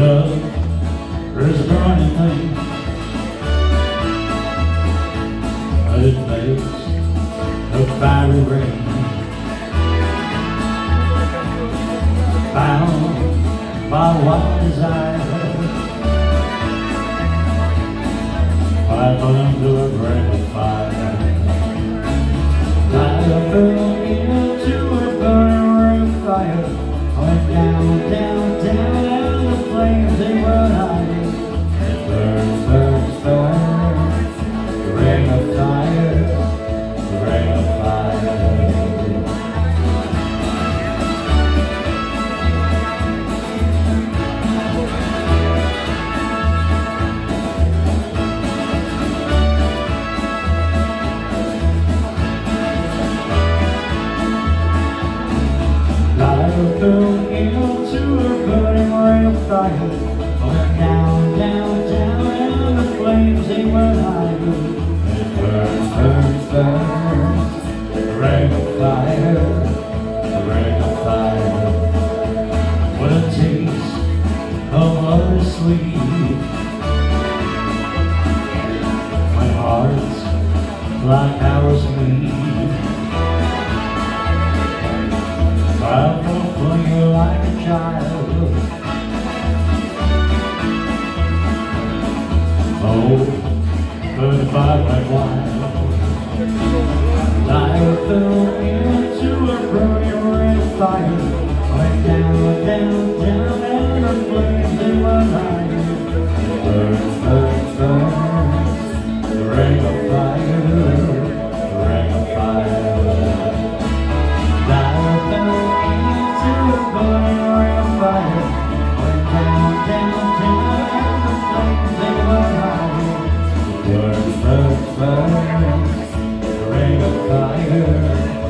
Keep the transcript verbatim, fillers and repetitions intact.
Love is a burning thing. It makes a fiery rain. Bound by wild desire, I burn to a great fire. Like a burn into a burning ring of fire. Went down, down, down, and the flames they run high. It burns, burns, burns, the ring of fire, the ring of fire. Fell into a burning ring of fire. Went down, down, down, and the flames they were high. It burns, burns, burns, the ring of fire, the ring of fire. What a taste of mother's sweet. My heart's like ours meet. I'll fall for you like a child. Oh, but if I went wild, I fell into a burning ring of fire. Went down, down, down, and the flames they were high. Burn, burn, burn, the ring of fire, the ring of fire. Burn, burn, burn, the ring of fire.